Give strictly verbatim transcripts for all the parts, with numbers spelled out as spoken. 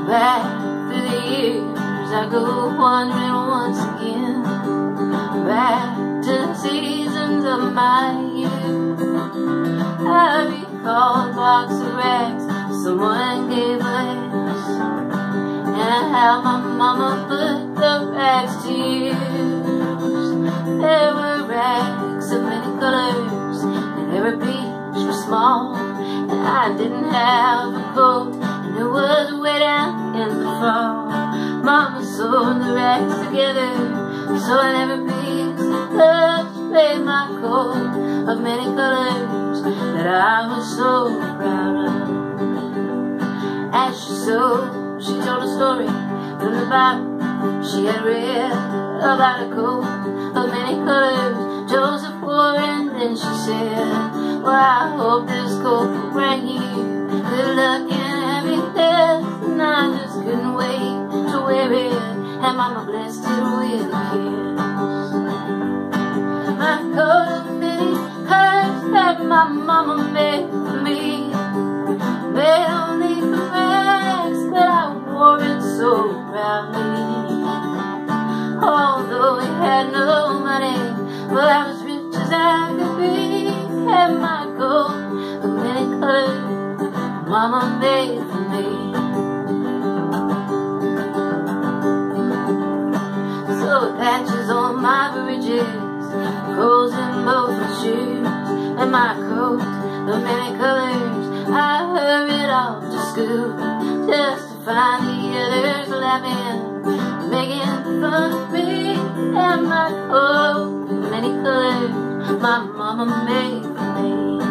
Back through the years I go wandering once again, back to the seasons of my youth. I recall a box of rags someone gave us, and how my mama put the rags to use. There were rags of many colors, and every piece was small, and I didn't have a coat, and it was way down in the fall. Mama sewed the rags together, so in every piece just made my coat of many colors that I was so proud of. As she sewed, she told a story from the Bible she had read about a coat of many colors Joseph wore, and then she said, well, I hope this coat will bring you good luck and happiness. And I just couldn't wait to wear it, and Mama blessed it with a kiss. My coat of many colors that my mama made for me, made only for rags, but I wore it so proudly. Although we had no money, but I was rich as I could be, and my coat of many colors Mama made for me. So patches on my bridges, holes in both my shoes, and my coat of many colors, I hurried off to school, just to find the others laughing, making fun of me, and my coat of many colors my mama made for me.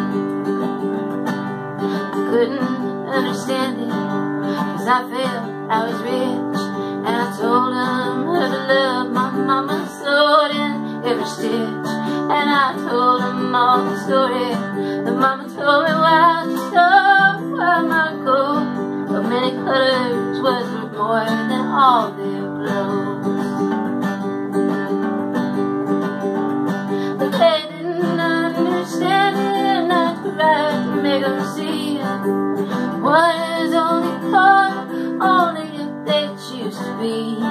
I couldn't understand it, cause I felt I was rich, and I told them how to love my mama sewed in every stitch, and I told them all the story that mama told me while she sewed, while my coat of many colors was worth more than all their clothes. But they didn't understand it, and I tried to make them see it. One is only part, only if they choose to be.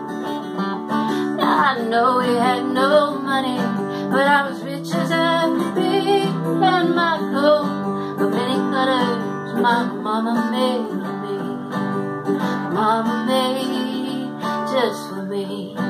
I know we had no money, but I was rich as I could be, and my coat of many colors my mama made for me. Mama made just for me.